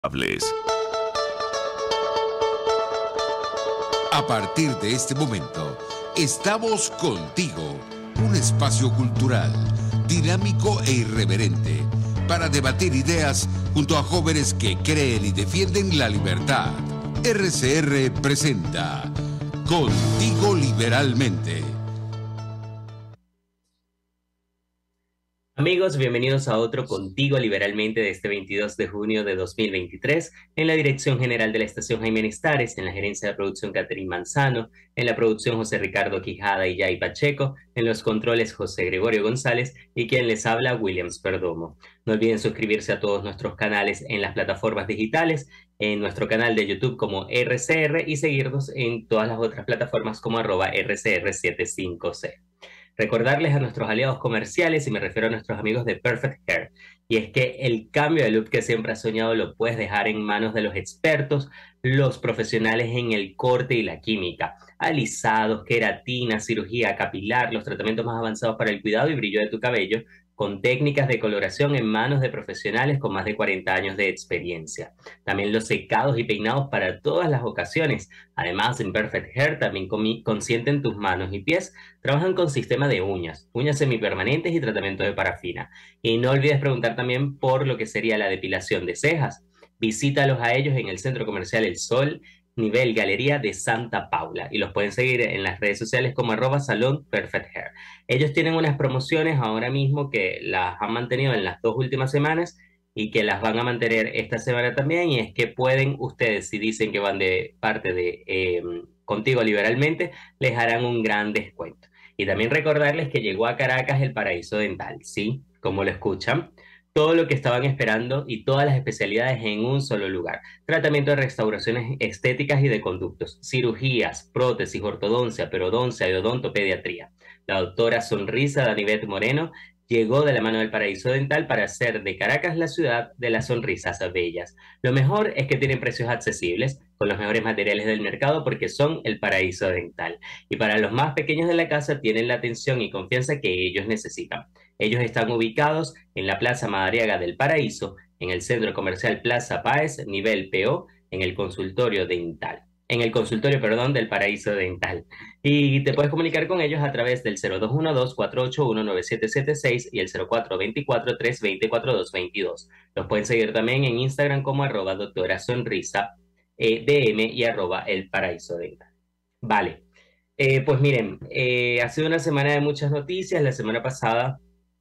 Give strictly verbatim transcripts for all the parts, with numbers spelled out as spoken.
A partir de este momento, estamos contigo, un espacio cultural, dinámico e irreverente, para debatir ideas junto a jóvenes que creen y defienden la libertad. R C R presenta Contigo Liberalmente. Amigos, bienvenidos a otro Contigo Liberalmente de este veintidós de junio de dos mil veintitrés. En la dirección general de la estación Jaime Nestares, en la gerencia de producción Catherine Manzano, en la producción José Ricardo Quijada y Yay Pacheco, en los controles José Gregorio González y quien les habla Williams Perdomo. No olviden suscribirse a todos nuestros canales en las plataformas digitales, en nuestro canal de YouTube como R C R y seguirnos en todas las otras plataformas como arroba R C R setenta y cinco C. Recordarles a nuestros aliados comerciales, y me refiero a nuestros amigos de Perfect Hair, y es que el cambio de look que siempre has soñado lo puedes dejar en manos de los expertos, los profesionales en el corte y la química, alisados, queratina, cirugía capilar, los tratamientos más avanzados para el cuidado y brillo de tu cabello, con técnicas de coloración en manos de profesionales con más de cuarenta años de experiencia. También los secados y peinados para todas las ocasiones. Además, en Perfect Hair también consienten tus manos y pies. Trabajan con sistema de uñas, uñas semipermanentes y tratamiento de parafina. Y no olvides preguntar también por lo que sería la depilación de cejas. Visítalos a ellos en el Centro Comercial El Sol, nivel Galería de Santa Paula, y los pueden seguir en las redes sociales como arroba salón perfect hair. Ellos tienen unas promociones ahora mismo que las han mantenido en las dos últimas semanas y que las van a mantener esta semana también, y es que pueden ustedes, si dicen que van de parte de eh, Contigo Liberalmente, les harán un gran descuento. Y también recordarles que llegó a Caracas el Paraíso Dental, ¿sí? Como lo escuchan. Todo lo que estaban esperando y todas las especialidades en un solo lugar. Tratamiento de restauraciones estéticas y de conductos, cirugías, prótesis, ortodoncia, perodoncia y odontopediatría. La doctora Sonrisa Danivet Moreno llegó de la mano del Paraíso Dental para hacer de Caracas la ciudad de las sonrisas bellas. Lo mejor es que tienen precios accesibles, con los mejores materiales del mercado porque son el Paraíso Dental. Y para los más pequeños de la casa tienen la atención y confianza que ellos necesitan. Ellos están ubicados en la Plaza Madariaga del Paraíso, en el Centro Comercial Plaza Páez, nivel P O, en el consultorio dental. En el consultorio, perdón, del Paraíso Dental. Y te puedes comunicar con ellos a través del cero dos uno dos, cuatro ocho uno, nueve siete siete seis y el cero cuatro dos cuatro, tres dos cero, cuatro dos dos dos. Los pueden seguir también en Instagram como arroba doctora sonrisa eh, D M y arroba el Paraíso Dental. Vale. Eh, pues miren, eh, ha sido una semana de muchas noticias. La semana pasada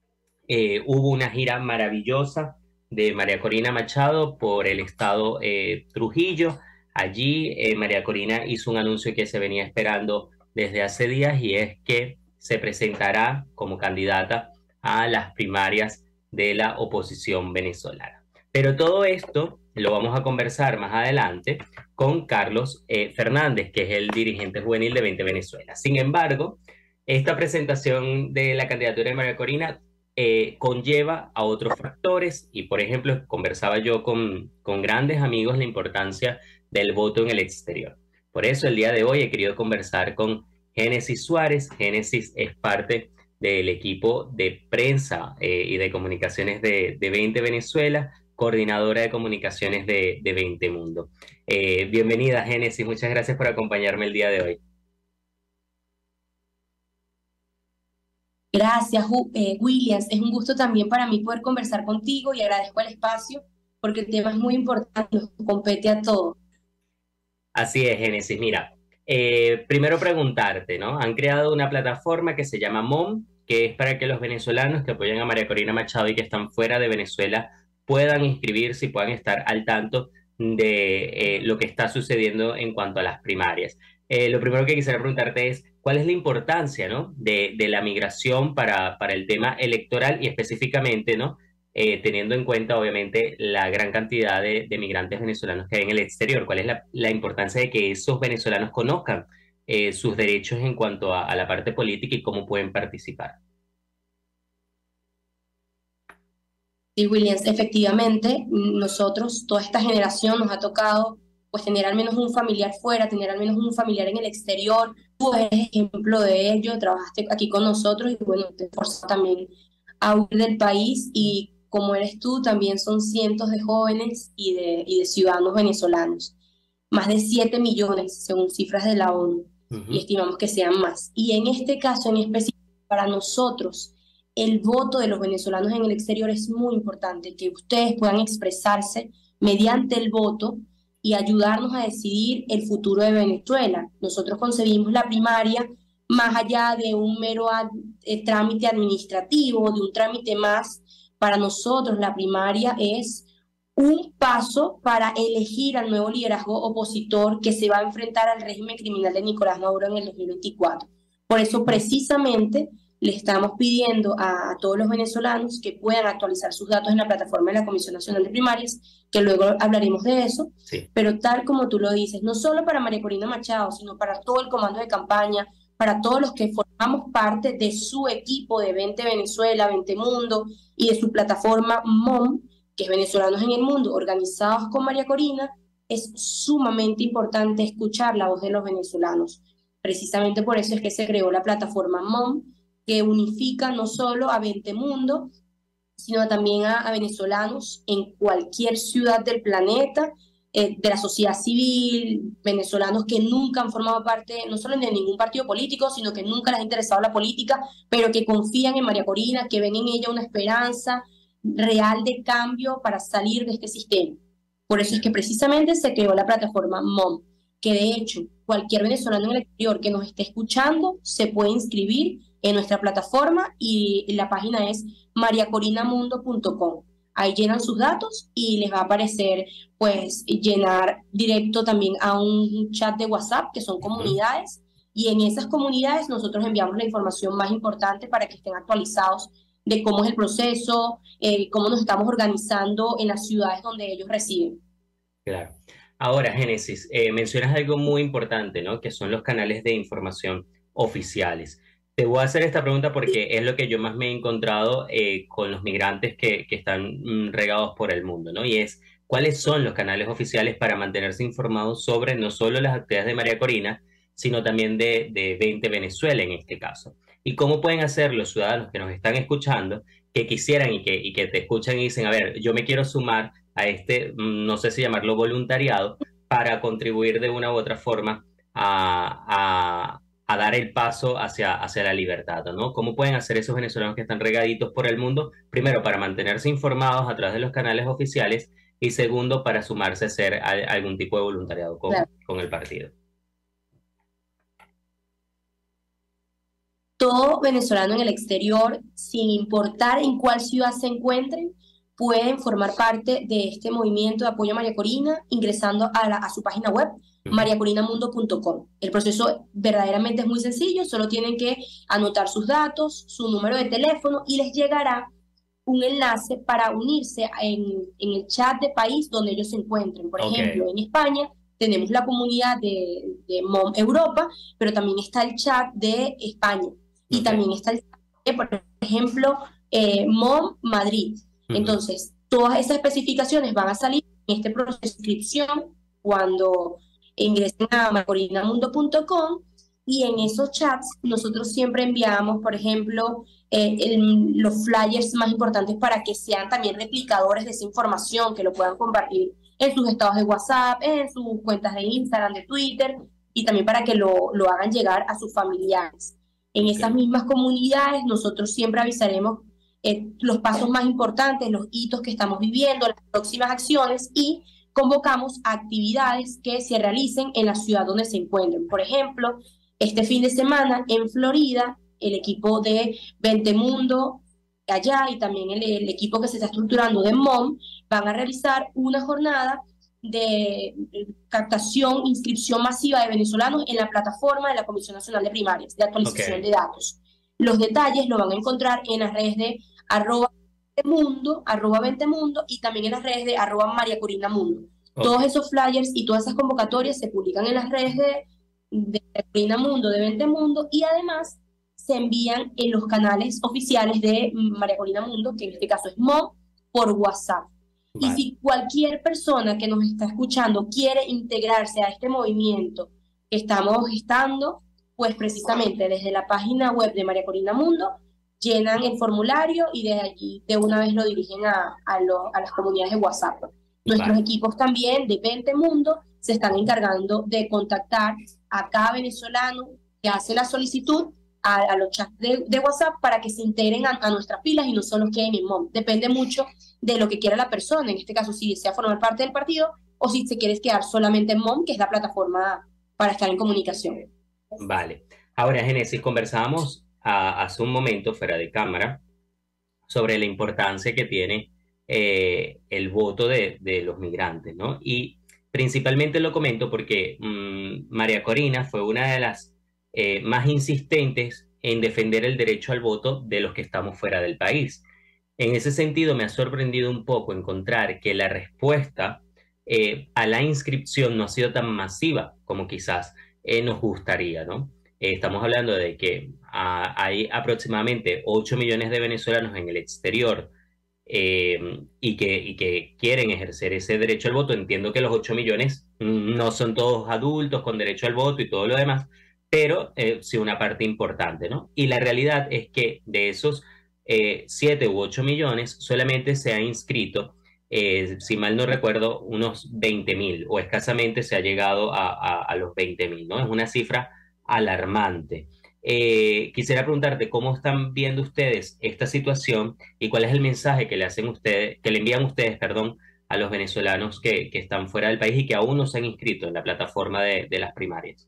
Eh, hubo una gira maravillosa de María Corina Machado por el estado eh, Trujillo. Allí eh, María Corina hizo un anuncio que se venía esperando desde hace días, y es que se presentará como candidata a las primarias de la oposición venezolana. Pero todo esto lo vamos a conversar más adelante con Carlos eh, Fernández, que es el dirigente juvenil de veinte Venezuela. Sin embargo, esta presentación de la candidatura de María Corina Eh, conlleva a otros factores, y por ejemplo conversaba yo con, con grandes amigos la importancia del voto en el exterior. Por eso el día de hoy he querido conversar con Génesis Suárez. Génesis es parte del equipo de prensa eh, y de comunicaciones de, de veinte Venezuela, coordinadora de comunicaciones de, de veinte Mundo. Eh, bienvenida, Génesis, muchas gracias por acompañarme el día de hoy. Gracias, eh, Williams. Es un gusto también para mí poder conversar contigo y agradezco el espacio porque el tema es muy importante, nos compete a todos. Así es, Génesis. Mira, eh, primero preguntarte, ¿no? Han creado una plataforma que se llama M O M, que es para que los venezolanos que apoyan a María Corina Machado y que están fuera de Venezuela puedan inscribirse y puedan estar al tanto de eh, lo que está sucediendo en cuanto a las primarias. Eh, lo primero que quisiera preguntarte es, ¿cuál es la importancia, ¿no? de, de la migración para, para el tema electoral y específicamente, ¿no? Eh, teniendo en cuenta, obviamente, la gran cantidad de, de migrantes venezolanos que hay en el exterior? ¿Cuál es la, la importancia de que esos venezolanos conozcan eh, sus derechos en cuanto a, a la parte política y cómo pueden participar? Sí, Williams, efectivamente, nosotros, toda esta generación nos ha tocado pues tener al menos un familiar fuera, tener al menos un familiar en el exterior. Tú eres ejemplo de ello, trabajaste aquí con nosotros y bueno, te forzó también a huir del país, y como eres tú, también son cientos de jóvenes y de, y de ciudadanos venezolanos. Más de siete millones, según cifras de la ONU, uh-huh. y estimamos que sean más. Y en este caso en específico, para nosotros, el voto de los venezolanos en el exterior es muy importante, que ustedes puedan expresarse mediante el voto y ayudarnos a decidir el futuro de Venezuela. Nosotros concebimos la primaria más allá de un mero ad, eh, trámite administrativo, de un trámite más. Para nosotros la primaria es un paso para elegir al nuevo liderazgo opositor que se va a enfrentar al régimen criminal de Nicolás Maduro en el dos mil veinticuatro. Por eso precisamente le estamos pidiendo a, a todos los venezolanos que puedan actualizar sus datos en la plataforma de la Comisión Nacional de Primarias, que luego hablaremos de eso, sí. pero tal como tú lo dices, no solo para María Corina Machado, sino para todo el comando de campaña, para todos los que formamos parte de su equipo de Vente Venezuela, Vente Mundo y de su plataforma M O M, que es Venezolanos en el Mundo, organizados con María Corina, es sumamente importante escuchar la voz de los venezolanos. Precisamente por eso es que se creó la plataforma M O M, que unifica no solo a Vente Mundo, sino también a, a venezolanos en cualquier ciudad del planeta, eh, de la sociedad civil, venezolanos que nunca han formado parte, no solo de ningún partido político, sino que nunca les ha interesado la política, pero que confían en María Corina, que ven en ella una esperanza real de cambio para salir de este sistema. Por eso es que precisamente se creó la plataforma M O M, que de hecho cualquier venezolano en el exterior que nos esté escuchando se puede inscribir en nuestra plataforma y la página es maria corina mundo punto com. Ahí llenan sus datos y les va a aparecer, pues, llenar directo también a un chat de WhatsApp, que son comunidades, y en esas comunidades nosotros enviamos la información más importante para que estén actualizados de cómo es el proceso, eh, cómo nos estamos organizando en las ciudades donde ellos residen. Claro. Ahora, Génesis, eh, mencionas algo muy importante, ¿no? Que son los canales de información oficiales. Te voy a hacer esta pregunta porque es lo que yo más me he encontrado eh, con los migrantes que, que están mm, regados por el mundo, ¿no? Y es, ¿cuáles son los canales oficiales para mantenerse informados sobre no solo las actividades de María Corina, sino también de, de Vente Venezuela en este caso? ¿Y cómo pueden hacer los ciudadanos que nos están escuchando, que quisieran y que, y que te escuchan y dicen, a ver, yo me quiero sumar a este, no sé si llamarlo voluntariado, para contribuir de una u otra forma a, a, a dar el paso hacia, hacia la libertad, ¿no? ¿Cómo pueden hacer esos venezolanos que están regaditos por el mundo? Primero, para mantenerse informados a través de los canales oficiales y segundo, para sumarse a hacer a, a algún tipo de voluntariado con, claro. con el partido. Todo venezolano en el exterior, sin importar en cuál ciudad se encuentren, pueden formar parte de este movimiento de apoyo a María Corina ingresando a, la, a su página web, uh-huh. maria corina mundo punto com. El proceso verdaderamente es muy sencillo, solo tienen que anotar sus datos, su número de teléfono y les llegará un enlace para unirse en, en el chat de país donde ellos se encuentren. Por okay. ejemplo, en España tenemos la comunidad de, de M O M Europa, pero también está el chat de España. Y okay. también está el chat de, por ejemplo, eh, M O M Madrid. Entonces, todas esas especificaciones van a salir en este proceso de inscripción cuando ingresen a maria corina mundo punto com y en esos chats nosotros siempre enviamos, por ejemplo, eh, el, los flyers más importantes para que sean también replicadores de esa información, que lo puedan compartir en sus estados de WhatsApp, en sus cuentas de Instagram, de Twitter, y también para que lo, lo hagan llegar a sus familiares. En esas mismas comunidades nosotros siempre avisaremos Eh, los pasos más importantes, los hitos que estamos viviendo, las próximas acciones y convocamos a actividades que se realicen en la ciudad donde se encuentren. Por ejemplo, este fin de semana en Florida, el equipo de Vente Mundo allá y también el, el equipo que se está estructurando de M O M van a realizar una jornada de captación, inscripción masiva de venezolanos en la plataforma de la Comisión Nacional de Primarias, de actualización okay. de datos. Los detalles lo van a encontrar en las redes de arroba Mundo, arroba Vente Mundo y también en las redes de arroba Maria Corina Mundo. Okay. Todos esos flyers y todas esas convocatorias se publican en las redes de, de Corina Mundo, de Vente Mundo y además se envían en los canales oficiales de Maria Corina Mundo, que en este caso es M O M, por WhatsApp. Vale. Y si cualquier persona que nos está escuchando quiere integrarse a este movimiento que estamos gestando, pues precisamente desde la página web de Maria Corina Mundo llenan el formulario y de allí de una vez lo dirigen a, a, lo, a las comunidades de WhatsApp. Nuestros Vale. equipos también de Vente Mundo se están encargando de contactar a cada venezolano que hace la solicitud a, a los chats de, de WhatsApp para que se integren a, a nuestras filas y no solo queden en M O M. Depende mucho de lo que quiera la persona, en este caso si desea formar parte del partido o si se quiere quedar solamente en M O M, que es la plataforma para estar en comunicación. Vale. Ahora, Génesis, conversábamos a, hace un momento fuera de cámara sobre la importancia que tiene eh, el voto de, de los migrantes, ¿no? Y principalmente lo comento porque mmm, María Corina fue una de las eh, más insistentes en defender el derecho al voto de los que estamos fuera del país. En ese sentido, me ha sorprendido un poco encontrar que la respuesta eh, a la inscripción no ha sido tan masiva como quizás eh, nos gustaría, ¿no? Eh, estamos hablando de que ah, hay aproximadamente ocho millones de venezolanos en el exterior eh, y, que, y que quieren ejercer ese derecho al voto. Entiendo que los ocho millones mm, no son todos adultos con derecho al voto y todo lo demás, pero eh, sí una parte importante, ¿no? Y la realidad es que de esos eh, siete u ocho millones solamente se ha inscrito, eh, si mal no recuerdo, unos veinte mil o escasamente se ha llegado a, a, a los veinte mil, ¿no? Es una cifra alarmante. Eh, quisiera preguntarte cómo están viendo ustedes esta situación y cuál es el mensaje que le hacen ustedes, que le envían ustedes, perdón, a los venezolanos que, que están fuera del país y que aún no se han inscrito en la plataforma de, de las primarias.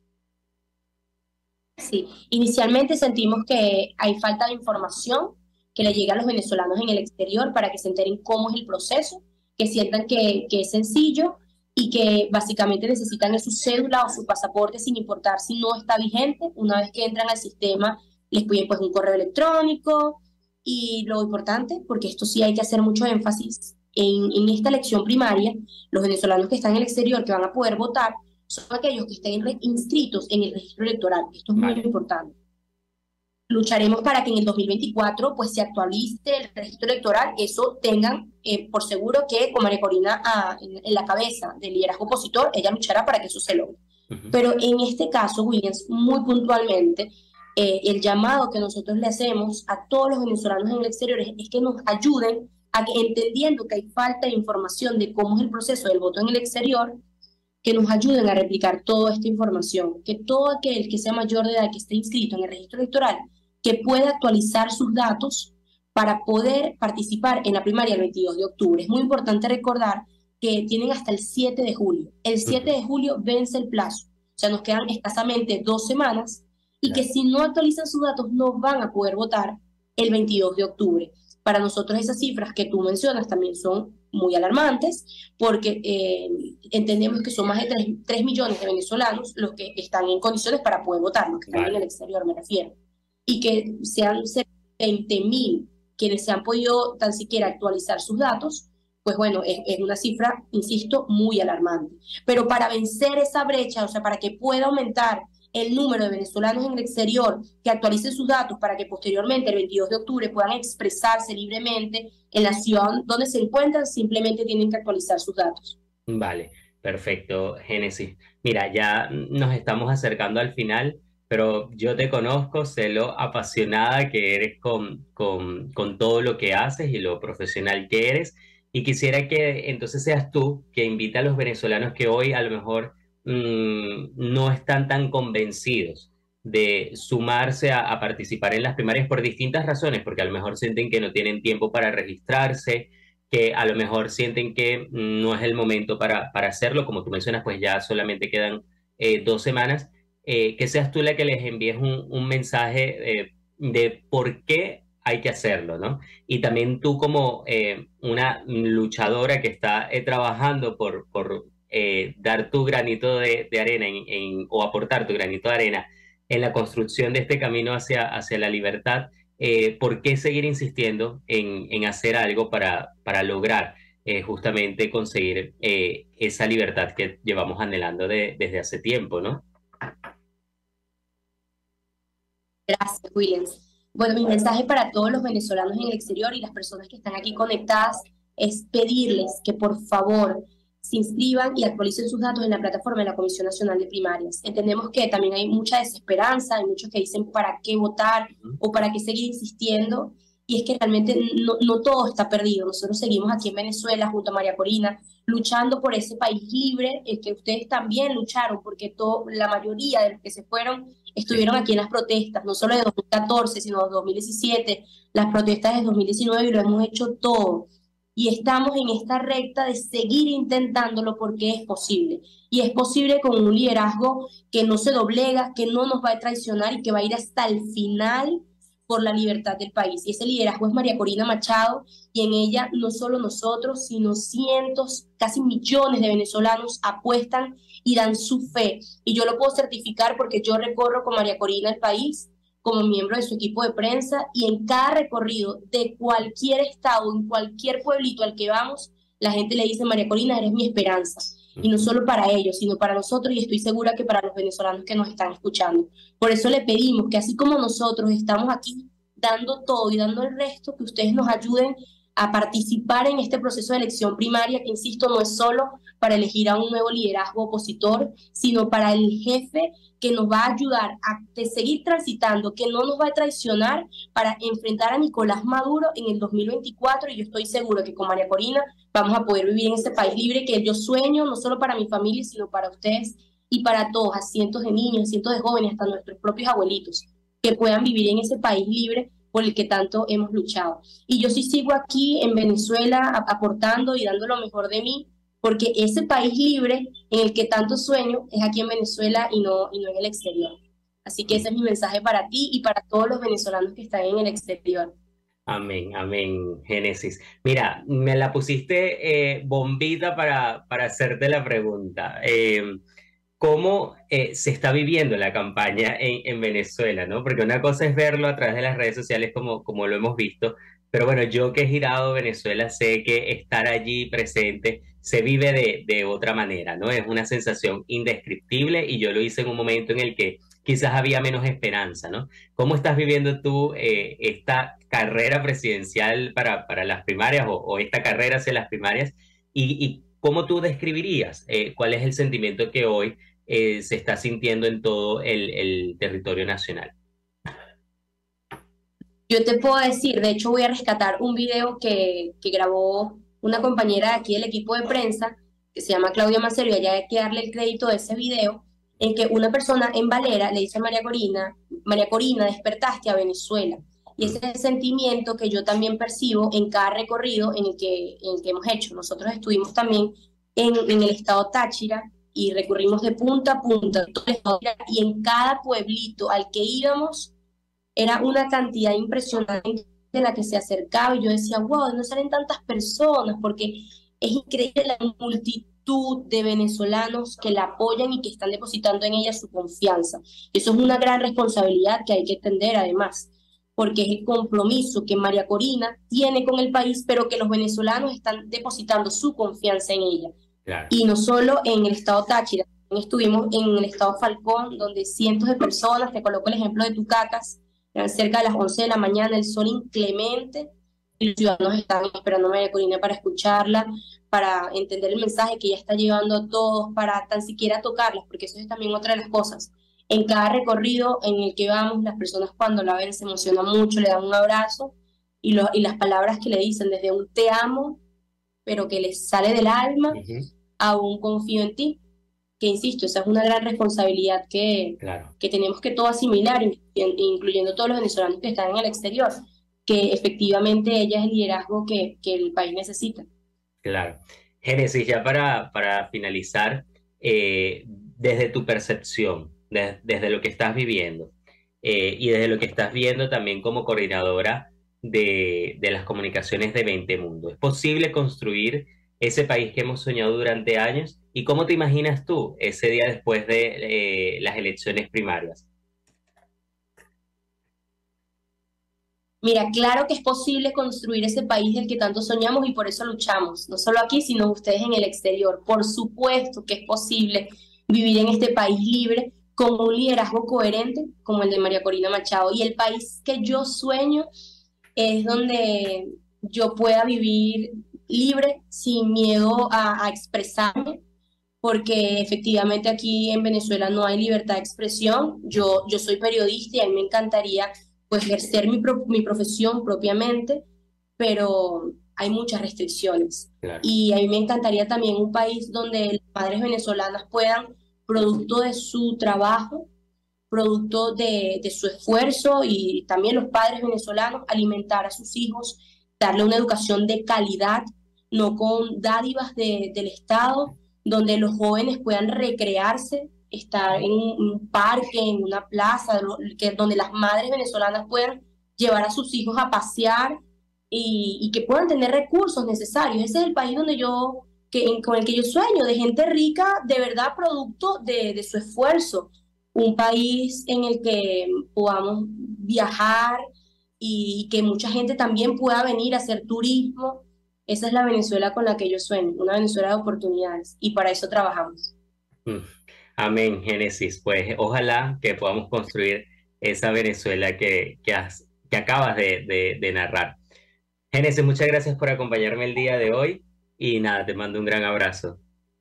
Sí, inicialmente sentimos que hay falta de información que le llega a los venezolanos en el exterior para que se enteren cómo es el proceso, que sientan que, que es sencillo y que básicamente necesitan su cédula o su pasaporte sin importar si no está vigente. Una vez que entran al sistema, les piden pues un correo electrónico y lo importante, porque esto sí hay que hacer mucho énfasis, en, en esta elección primaria, los venezolanos que están en el exterior que van a poder votar son aquellos que estén inscritos en el registro electoral. Esto es muy Vale. importante. Lucharemos para que en el dos mil veinticuatro pues se actualice el registro electoral, eso tengan eh, por seguro que con María Corina ah, en, en la cabeza del liderazgo opositor, ella luchará para que eso se logre. Uh-huh. Pero en este caso, Williams, muy puntualmente, eh, el llamado que nosotros le hacemos a todos los venezolanos en el exterior es, es que nos ayuden a que, entendiendo que hay falta de información de cómo es el proceso del voto en el exterior, que nos ayuden a replicar toda esta información, que todo aquel que sea mayor de edad que esté inscrito en el registro electoral, que pueda actualizar sus datos para poder participar en la primaria el veintidós de octubre. Es muy importante recordar que tienen hasta el siete de julio. El siete de julio vence el plazo, o sea, nos quedan escasamente dos semanas y claro, que si no actualizan sus datos no van a poder votar el veintidós de octubre. Para nosotros esas cifras que tú mencionas también son muy alarmantes porque eh, entendemos que son más de tres millones de venezolanos los que están en condiciones para poder votar, los que están vale. en el exterior me refiero, y que sean veinte mil quienes se han podido tan siquiera actualizar sus datos, pues bueno, es, es una cifra, insisto, muy alarmante. Pero para vencer esa brecha, o sea, para que pueda aumentar el número de venezolanos en el exterior que actualicen sus datos para que posteriormente, el veintidós de octubre, puedan expresarse libremente en la ciudad donde se encuentran, simplemente tienen que actualizar sus datos. Vale, perfecto, Génesis. Mira, ya nos estamos acercando al final, pero yo te conozco, sé lo apasionada que eres con, con, con todo lo que haces y lo profesional que eres, y quisiera que entonces seas tú que invita a los venezolanos que hoy a lo mejor mmm, no están tan convencidos de sumarse a, a participar en las primarias por distintas razones, porque a lo mejor sienten que no tienen tiempo para registrarse, que a lo mejor sienten que no es el momento para, para hacerlo, como tú mencionas, pues ya solamente quedan eh, dos semanas. Eh, que seas tú la que les envíes un, un mensaje eh, de por qué hay que hacerlo, ¿no? Y también tú como eh, una luchadora que está eh, trabajando por, por eh, dar tu granito de, de arena en, en, o aportar tu granito de arena en la construcción de este camino hacia, hacia la libertad, eh, ¿por qué seguir insistiendo en, en hacer algo para, para lograr eh, justamente conseguir eh, esa libertad que llevamos anhelando de, desde hace tiempo, ¿no? Gracias, Williams. Bueno, mi mensaje para todos los venezolanos en el exterior y las personas que están aquí conectadas es pedirles que por favor se inscriban y actualicen sus datos en la plataforma de la Comisión Nacional de Primarias. Entendemos que también hay mucha desesperanza, hay muchos que dicen para qué votar o para qué seguir insistiendo, y es que realmente no, no todo está perdido. Nosotros seguimos aquí en Venezuela junto a María Corina luchando por ese país libre, el que ustedes también lucharon, porque todo, la mayoría de los que se fueron estuvieron aquí en las protestas, no solo de dos mil catorce, sino de dos mil diecisiete, las protestas de dos mil diecinueve, y lo hemos hecho todo. Y estamos en esta recta de seguir intentándolo porque es posible. Y es posible con un liderazgo que no se doblega, que no nos va a traicionar y que va a ir hasta el final por la libertad del país. Y ese liderazgo es María Corina Machado, y en ella no solo nosotros, sino cientos, casi millones de venezolanos apuestan y dan su fe. Y yo lo puedo certificar porque yo recorro con María Corina el país como miembro de su equipo de prensa, y en cada recorrido de cualquier estado, en cualquier pueblito al que vamos, la gente le dice: María Corina, eres mi esperanza. Y no solo para ellos, sino para nosotros, y estoy segura que para los venezolanos que nos están escuchando. Por eso le pedimos que, así como nosotros estamos aquí dando todo y dando el resto, que ustedes nos ayuden a participar en este proceso de elección primaria, que, insisto, no es solo para elegir a un nuevo liderazgo opositor, sino para el jefe que nos va a ayudar a seguir transitando, que no nos va a traicionar, para enfrentar a Nicolás Maduro en el dos mil veinticuatro. Y yo estoy seguro que con María Corina vamos a poder vivir en ese país libre que yo sueño, no solo para mi familia, sino para ustedes y para todos, a cientos de niños, cientos de jóvenes, hasta nuestros propios abuelitos, que puedan vivir en ese país libre por el que tanto hemos luchado. Y yo sí sigo aquí en Venezuela aportando y dando lo mejor de mí, porque ese país libre en el que tanto sueño es aquí en Venezuela y no, y no en el exterior. Así que ese es mi mensaje para ti y para todos los venezolanos que están en el exterior. Amén, amén, Génesis. Mira, me la pusiste eh, bombita para, para hacerte la pregunta. Eh, ¿Cómo eh, se está viviendo la campaña en, en Venezuela, ¿no? Porque una cosa es verlo a través de las redes sociales como, como lo hemos visto, pero bueno, yo que he girado Venezuela sé que estar allí presente se vive de, de otra manera, ¿no? Es una sensación indescriptible, y yo lo hice en un momento en el que quizás había menos esperanza, ¿no? ¿Cómo estás viviendo tú eh, esta carrera presidencial para, para las primarias, o, o esta carrera hacia las primarias? ¿Y, y cómo tú describirías eh, cuál es el sentimiento que hoy eh, se está sintiendo en todo el, el territorio nacional? Yo te puedo decir, de hecho voy a rescatar un video que, que grabó una compañera de aquí del equipo de prensa, que se llama Claudia Macero, y allá hay que darle el crédito de ese video, en que una persona en Valera le dice a María Corina: María Corina, despertaste a Venezuela. Y ese es el sentimiento que yo también percibo en cada recorrido en el que, en el que hemos hecho. Nosotros estuvimos también en, en el estado Táchira y recorrimos de punta a punta todo el estado Táchira, y en cada pueblito al que íbamos era una cantidad impresionante de la que se acercaba, y yo decía: wow, no salen tantas personas, porque es increíble la multitud de venezolanos que la apoyan y que están depositando en ella su confianza. Eso es una gran responsabilidad que hay que entender, además, porque es el compromiso que María Corina tiene con el país, pero que los venezolanos están depositando su confianza en ella. Claro. Y no solo en el estado Táchira, estuvimos en el estado Falcón, donde cientos de personas, te coloco el ejemplo de Tucacas, eran cerca de las once de la mañana, el sol inclemente, y los ciudadanos estaban esperando a María Corina para escucharla, para entender el mensaje que ella está llevando a todos, para tan siquiera tocarlas, porque eso es también otra de las cosas. En cada recorrido en el que vamos, las personas cuando la ven se emocionan mucho, le dan un abrazo, y, lo, y las palabras que le dicen, desde un te amo, pero que les sale del alma, uh-huh, a un confío en ti, que insisto, esa es una gran responsabilidad que, claro, que tenemos que todos asimilar, incluyendo todos los venezolanos que están en el exterior, que efectivamente ella es el liderazgo que, que el país necesita. Claro. Génesis, ya para, para finalizar, eh, desde tu percepción, de, desde lo que estás viviendo, eh, y desde lo que estás viendo también como coordinadora de, de las comunicaciones de veinte Mundo, ¿es posible construir ese país que hemos soñado durante años? ¿Y cómo te imaginas tú ese día después de eh, las elecciones primarias? Mira, claro que es posible construir ese país del que tanto soñamos, y por eso luchamos, no solo aquí, sino ustedes en el exterior. Por supuesto que es posible vivir en este país libre con un liderazgo coherente como el de María Corina Machado. Y el país que yo sueño es donde yo pueda vivir libre, sin miedo a, a expresarme, porque efectivamente aquí en Venezuela no hay libertad de expresión. Yo, yo soy periodista y a mí me encantaría pues ejercer mi, pro- mi profesión propiamente, pero hay muchas restricciones. Claro. Y a mí me encantaría también un país donde las madres venezolanas puedan, producto de su trabajo, producto de, de su esfuerzo, y también los padres venezolanos, alimentar a sus hijos, darle una educación de calidad, no con dádivas de, del Estado, donde los jóvenes puedan recrearse, estar en un, un parque, en una plaza, lo- que, donde las madres venezolanas puedan llevar a sus hijos a pasear y, y que puedan tener recursos necesarios. Ese es el país donde yo, que, en- con el que yo sueño, de gente rica, de verdad, producto de, de su esfuerzo. Un país en el que podamos viajar y que mucha gente también pueda venir a hacer turismo. Esa es la Venezuela con la que yo sueño, una Venezuela de oportunidades, y para eso trabajamos. Mm. Amén, Génesis. Pues ojalá que podamos construir esa Venezuela que, que, has- que acabas de, de de narrar. Génesis, muchas gracias por acompañarme el día de hoy y nada, te mando un gran abrazo.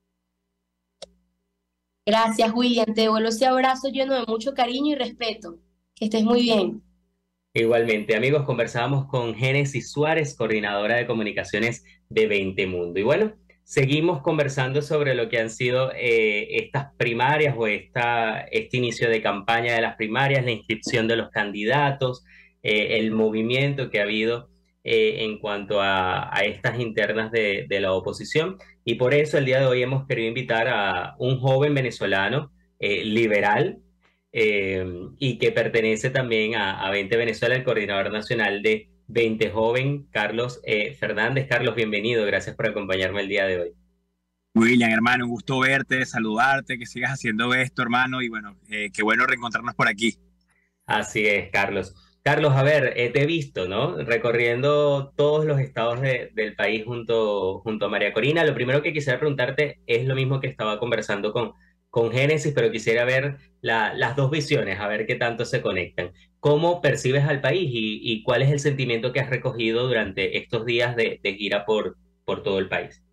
Gracias, William. Te devuelvo ese abrazo lleno de mucho cariño y respeto. Que estés muy bien. Igualmente, amigos, conversábamos con Génesis Suárez, coordinadora de comunicaciones de veinte Mundo. Y bueno, seguimos conversando sobre lo que han sido eh, estas primarias o esta, este inicio de campaña de las primarias, la inscripción de los candidatos, eh, el movimiento que ha habido eh, en cuanto a, a estas internas de, de la oposición. Y por eso el día de hoy hemos querido invitar a un joven venezolano eh, liberal, eh, y que pertenece también a, a veinte Venezuela, el coordinador nacional de veinte Joven, Carlos eh, Fernández. Carlos, bienvenido, gracias por acompañarme el día de hoy. William, hermano, un gusto verte, saludarte, que sigas haciendo esto, hermano, y bueno, eh, qué bueno reencontrarnos por aquí. Así es, Carlos. Carlos, a ver, eh, te he visto, ¿no? Recorriendo todos los estados de- del país junto, junto a María Corina. Lo primero que quisiera preguntarte es lo mismo que estaba conversando con, con Génesis, pero quisiera ver la- las dos visiones, a ver qué tanto se conectan. ¿Cómo percibes al país y, y cuál es el sentimiento que has recogido durante estos días de, de gira por, por todo el país?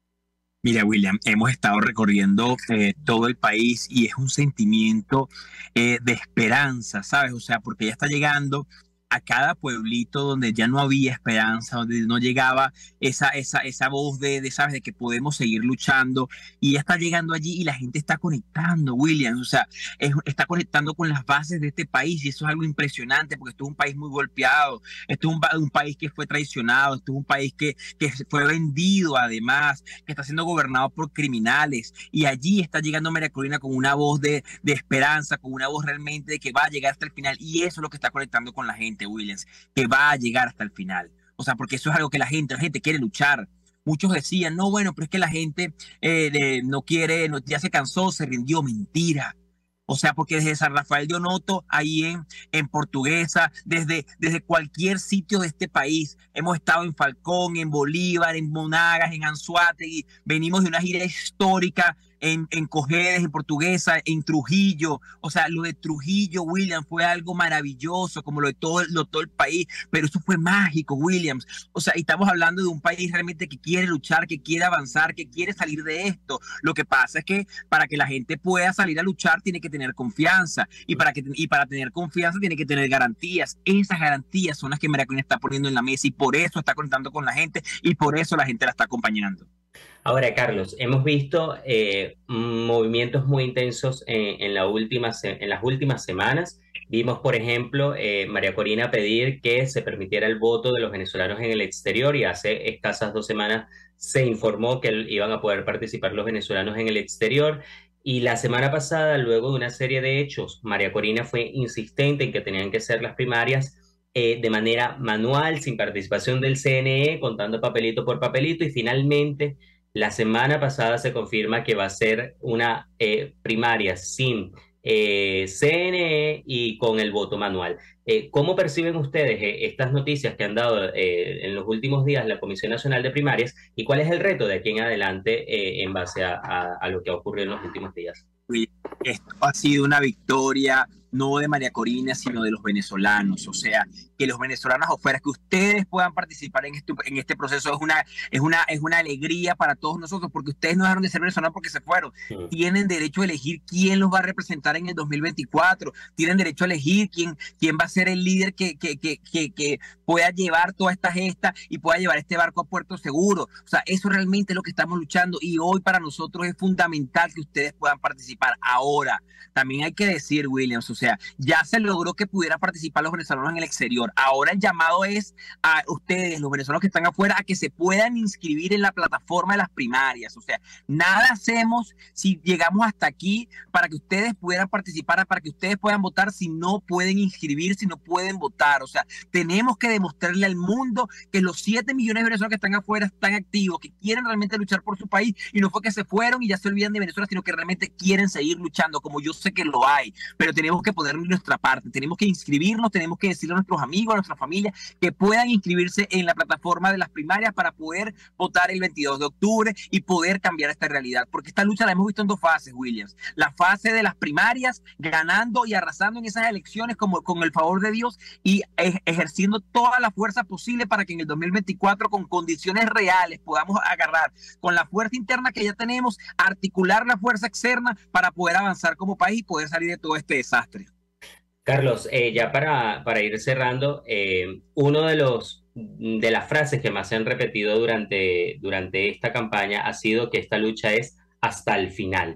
Mira, William, hemos estado recorriendo eh, todo el país y es un sentimiento eh, de esperanza, ¿sabes? O sea, porque ya está llegando a cada pueblito donde ya no había esperanza, donde no llegaba esa, esa, esa voz de, de, ¿sabes? De que podemos seguir luchando, y ya está llegando allí y la gente está conectando, William. O sea, es- está conectando con las bases de este país, y eso es algo impresionante porque esto es un país muy golpeado, esto es un, pa- un país que fue traicionado, esto es un país que, que fue vendido además, que está siendo gobernado por criminales, y allí está llegando María Corina con una voz de, de esperanza, con una voz realmente de que va a llegar hasta el final, y eso es lo que está conectando con la gente, Williams, que va a llegar hasta el final. O sea, porque eso es algo que la gente, la gente quiere luchar. Muchos decían, no, bueno, pero es que la gente eh, de- no quiere, no- ya se cansó, se rindió. Mentira. O sea, porque desde San Rafael de Onoto, ahí en, en Portuguesa, desde, desde cualquier sitio de este país, hemos estado en Falcón, en Bolívar, en Monagas, en Anzoátegui, venimos de una gira histórica en, en Cojedes, en Portuguesa, en Trujillo. O sea, lo de Trujillo, William, fue algo maravilloso, como lo de todo, lo, todo el país, pero eso fue mágico, Williams. O sea, y estamos hablando de un país realmente que quiere luchar, que quiere avanzar, que quiere salir de esto. Lo que pasa es que para que la gente pueda salir a luchar tiene que tener confianza, y para, que, y para tener confianza tiene que tener garantías. Esas garantías son las que María Corina está poniendo en la mesa, y por eso está conectando con la gente, y por eso la gente la está acompañando. Ahora, Carlos, hemos visto eh, movimientos muy intensos en, en, la última se- en las últimas semanas. Vimos, por ejemplo, eh, María Corina pedir que se permitiera el voto de los venezolanos en el exterior, y hace escasas dos semanas se informó que iban a poder participar los venezolanos en el exterior. Y la semana pasada, luego de una serie de hechos, María Corina fue insistente en que tenían que ser las primarias eh, de manera manual, sin participación del C N E, contando papelito por papelito, y finalmente la semana pasada se confirma que va a ser una eh, primaria sin eh, C N E y con el voto manual. Eh, ¿Cómo perciben ustedes eh, estas noticias que han dado eh, en los últimos días la Comisión Nacional de Primarias, y cuál es el reto de aquí en adelante eh, en base a, a, a lo que ha ocurrido en los últimos días? Esto ha sido una victoria no de María Corina, sino de los venezolanos. O sea, que los venezolanos afuera, que ustedes puedan participar en este, en este proceso es una, es, una, es una alegría para todos nosotros, porque ustedes no dejaron de ser venezolanos porque se fueron. Sí. Tienen derecho a elegir quién los va a representar en el dos mil veinticuatro. Tienen derecho a elegir quién, quién va a ser el líder que, que, que, que, que pueda llevar toda esta gesta y pueda llevar este barco a puerto seguro. O sea, eso realmente es lo que estamos luchando, y hoy para nosotros es fundamental que ustedes puedan participar. Ahora, también hay que decir, Williams, o sea, ya se logró que pudieran participar los venezolanos en el exterior. Ahora el llamado es a ustedes, los venezolanos que están afuera, a que se puedan inscribir en la plataforma de las primarias. O sea, nada hacemos si llegamos hasta aquí para que ustedes puedan participar, para que ustedes puedan votar, si no pueden inscribir, si no pueden votar. O sea, tenemos que demostrarle al mundo que los siete millones de venezolanos que están afuera están activos, que quieren realmente luchar por su país, y no fue que se fueron y ya se olvidan de Venezuela, sino que realmente quieren seguir luchando, como yo sé que lo hay, pero tenemos que poner nuestra parte, tenemos que inscribirnos, tenemos que decirle a nuestros amigos, a nuestra familia, que puedan inscribirse en la plataforma de las primarias para poder votar el veintidós de octubre y poder cambiar esta realidad, porque esta lucha la hemos visto en dos fases, Williams. La fase de las primarias, ganando y arrasando en esas elecciones como con el favor de Dios, y ejerciendo toda la fuerza posible para que en el dos mil veinticuatro, con condiciones reales, podamos agarrar con la fuerza interna que ya tenemos, articular la fuerza externa para poder avanzar como país y poder salir de todo este desastre. Carlos, eh, ya para, para ir cerrando, eh, uno de los de las frases que más se han repetido durante, durante esta campaña ha sido que esta lucha es hasta el final.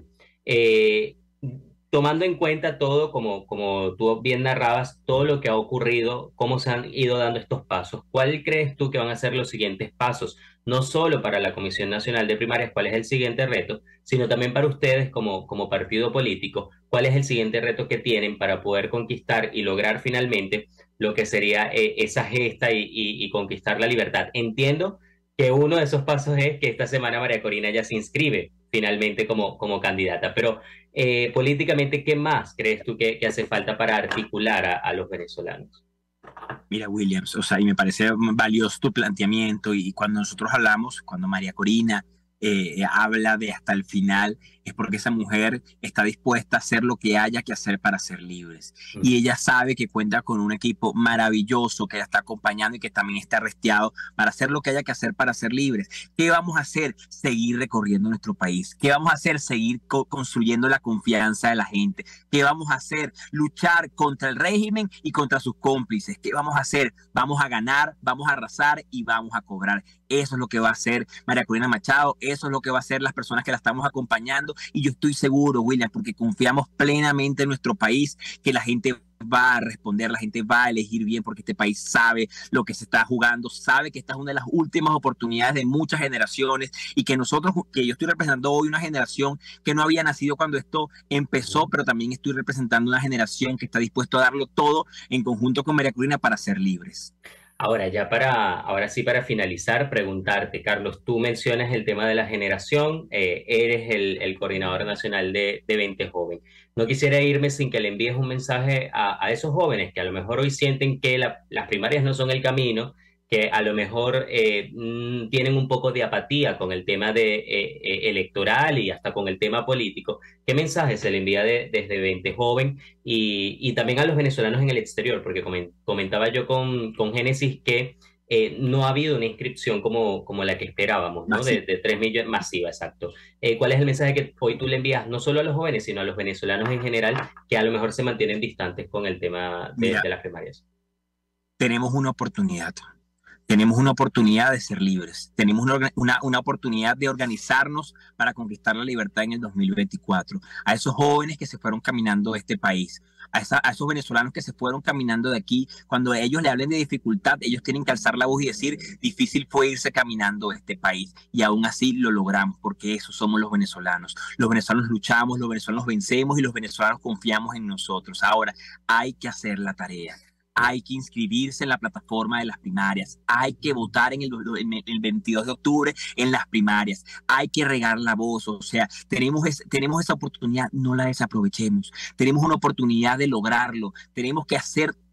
Eh, tomando en cuenta todo, como, como tú bien narrabas, todo lo que ha ocurrido, cómo se han ido dando estos pasos, ¿cuál crees tú que van a ser los siguientes pasos? No solo para la Comisión Nacional de Primarias, ¿cuál es el siguiente reto? Sino también para ustedes como, como partido político, ¿cuál es el siguiente reto que tienen para poder conquistar y lograr finalmente lo que sería eh, esa gesta y, y, y conquistar la libertad? Entiendo que uno de esos pasos es que esta semana María Corina ya se inscribe finalmente como, como candidata, pero eh, políticamente, ¿qué más crees tú que, que hace falta para articular a, a los venezolanos? Mira, Williams, o sea, y me parece valioso tu planteamiento, y cuando nosotros hablamos, cuando María Corina eh, habla de hasta el final, es porque esa mujer está dispuesta a hacer lo que haya que hacer para ser libres. Mm. Y ella sabe que cuenta con un equipo maravilloso que la está acompañando y que también está arrestiado para hacer lo que haya que hacer para ser libres. ¿Qué vamos a hacer? Seguir recorriendo nuestro país. ¿Qué vamos a hacer? Seguir co construyendo la confianza de la gente. ¿Qué vamos a hacer? Luchar contra el régimen y contra sus cómplices. ¿Qué vamos a hacer? Vamos a ganar, vamos a arrasar y vamos a cobrar. Eso es lo que va a hacer María Corina Machado, eso es lo que va a hacer las personas que la estamos acompañando, y yo estoy seguro, William, porque confiamos plenamente en nuestro país, que la gente va a responder, la gente va a elegir bien, porque este país sabe lo que se está jugando, sabe que esta es una de las últimas oportunidades de muchas generaciones, y que nosotros, que yo estoy representando hoy una generación que no había nacido cuando esto empezó, pero también estoy representando una generación que está dispuesto a darlo todo en conjunto con María Corina para ser libres. Ahora, ya para, ahora sí para finalizar, preguntarte, Carlos, tú mencionas el tema de la generación, eh, eres el, el coordinador nacional de, de veinte Joven. No quisiera irme sin que le envíes un mensaje a, a esos jóvenes que a lo mejor hoy sienten que la, las primarias no son el camino, que a lo mejor eh, mmm, tienen un poco de apatía con el tema de, eh, eh, electoral y hasta con el tema político. ¿Qué mensaje se le envía de, desde veinte Joven y, y también a los venezolanos en el exterior? Porque comentaba yo con, con Génesis que eh, no ha habido una inscripción como, como la que esperábamos, ¿no? De, de tres millones, masiva, exacto. Eh, ¿Cuál es el mensaje que hoy tú le envías no solo a los jóvenes, sino a los venezolanos en general, que a lo mejor se mantienen distantes con el tema de, Mira, de las primarias? Tenemos una oportunidad. Tenemos una oportunidad de ser libres. Tenemos una, una, una oportunidad de organizarnos para conquistar la libertad en el dos mil veinticuatro. A esos jóvenes que se fueron caminando de este país, a, esa, a esos venezolanos que se fueron caminando de aquí, cuando ellos le hablen de dificultad, ellos tienen que alzar la voz y decir, difícil fue irse caminando de este país. Y aún así lo logramos, porque esos somos los venezolanos. Los venezolanos luchamos, los venezolanos vencemos y los venezolanos confiamos en nosotros. Ahora hay que hacer la tarea. Hay que inscribirse en la plataforma de las primarias, hay que votar en el, el veintidós de octubre en las primarias, hay que regar la voz. O sea, tenemos, es, tenemos esa oportunidad, no la desaprovechemos, tenemos una oportunidad de lograrlo, tenemos que hacer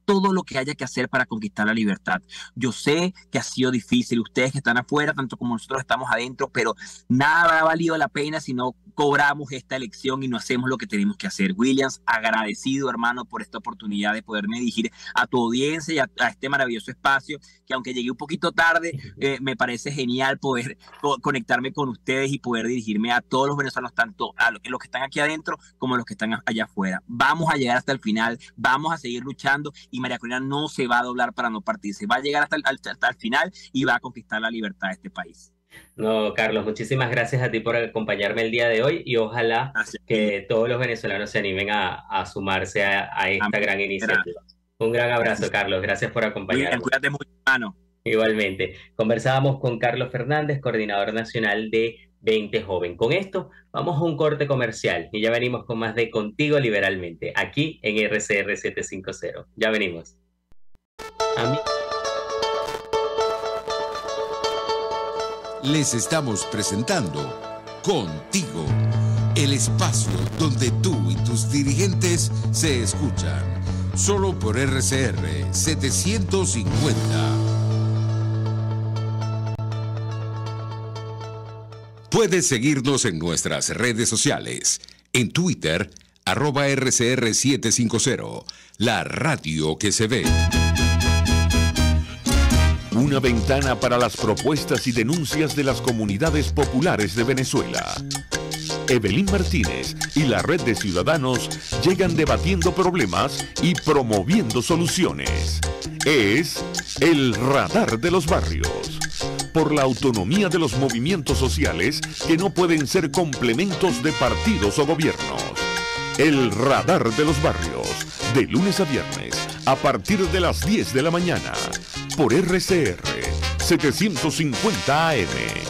todo lo que haya que hacer para conquistar la libertad. Yo sé que ha sido difícil, ustedes que están afuera, tanto como nosotros estamos adentro, pero nada ha valido la pena si no cobramos esta elección y no hacemos lo que tenemos que hacer. Williams, agradecido, hermano, por esta oportunidad de poderme dirigir a tu audiencia y a, a este maravilloso espacio, que aunque llegué un poquito tarde, eh, me parece genial poder co conectarme con ustedes y poder dirigirme a todos los venezolanos, tanto a los, los que están aquí adentro como a los que están allá afuera. Vamos a llegar hasta el final, vamos a seguir luchando y María Corina no se va a doblar para no partirse, va a llegar hasta el, hasta el final y va a conquistar la libertad de este país. No, Carlos, muchísimas gracias a ti por acompañarme el día de hoy y ojalá gracias. que todos los venezolanos se animen a, a sumarse a, a esta Amén. gran iniciativa. Un gran abrazo, gracias. Carlos. Gracias por acompañarnos. Cuídate mucho, hermano. Igualmente. Conversábamos con Carlos Fernández, coordinador nacional de veinte Joven. Con esto vamos a un corte comercial y ya venimos con más de Contigo Liberalmente, aquí en R C R setecientos cincuenta. Ya venimos. A mí... Les estamos presentando Contigo, el espacio donde tú y tus dirigentes se escuchan, solo por R C R setecientos cincuenta. Puedes seguirnos en nuestras redes sociales, en Twitter, arroba R C R setecientos cincuenta, la radio que se ve. Una ventana para las propuestas y denuncias de las comunidades populares de Venezuela. Evelyn Martínez y la Red de Ciudadanos llegan debatiendo problemas y promoviendo soluciones. Es el Radar de los Barrios. Por la autonomía de los movimientos sociales que no pueden ser complementos de partidos o gobiernos. El Radar de los Barrios, de lunes a viernes, a partir de las diez de la mañana, por R C R setecientos cincuenta A M.